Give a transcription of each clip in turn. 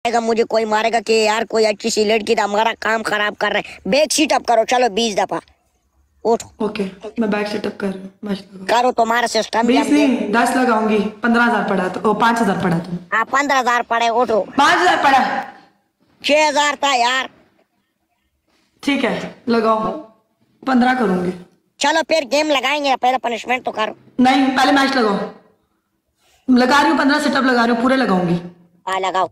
मुझे कोई मारेगा कि यार कोई अच्छी सी लड़की था हमारा काम खराब कर रहे हैं। बैक सीट अप करो, चलो 20 दफा उठो। ओके मैं बैक सेटअप कर रही हूँ। करो तुम्हारा सिस्टम 20 नहीं 10 लगाऊंगी। 15,000 पड़ा तो 5,000 पड़ा तुम। हाँ 15,000 पड़े, उठो। 5,000 पड़ा। 6,000 था यार। ठीक है लगाओ, 15 करूंगी। चलो फिर गेम लगाएंगे, पहले पनिशमेंट तो करो। नहीं पहले मैच लगाओ। लगा रही हूँ 15 सेटअप लगा रही हूँ, पूरे लगाऊंगी। हाँ लगाओ।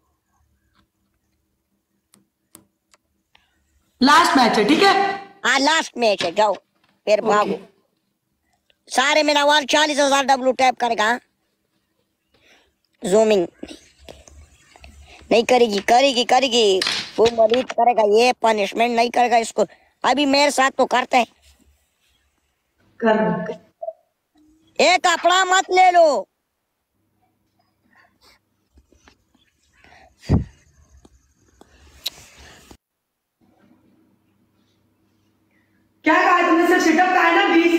लास्ट मैच है ठीक है। हाँ लास्ट मैच है, जाओ फिर भागो। सारे में नवाल 40,000 डब्लू टैप करेगा। जूमिंग नहीं करेगी, करेगी करेगी वो मरीज करेगा, ये पनिशमेंट नहीं करेगा इसको। अभी मेरे साथ तो करते हैं। कर एक कपड़ा मत ले लो। क्या कहा तुमने? सर सेटअप का है ना 20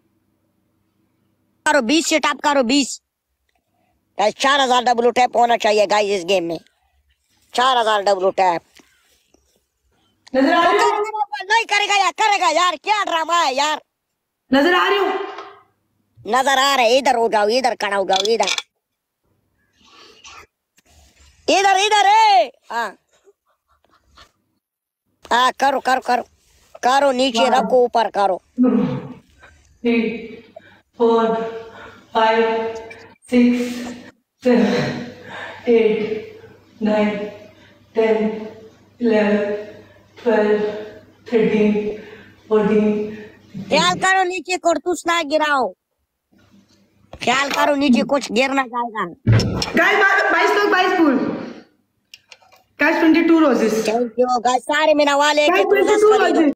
करो, 20 से टैप करो 20। 4,000 डब्लू टैप होना चाहिए गाइस इस गेम में। 4,000 डब्लू टैप। नजर आ रही हूँ? नहीं करेगा यार, करेगा यार, क्या ड्रामा है यार। नजर आ रही हूँ? नजर आ रहे, इधर हो जाओ, इधर खड़ा हो जाओ, इधर इधर इधर है। हाँ हाँ करो करो करो करो, नीचे रखो ऊपर करो। 3 4 5 6 7 8 9 10 11 12 13 14। ख्याल करो नीचे कुर्तुस ना गिराओ, ख्याल करो नीचे कुछ गिर ना जाएगा। गाइस 22 लोग 22 फूल। Guys 22 roses. Thank you guys, सारे मेरा वाले गाइस 22 रोजेस।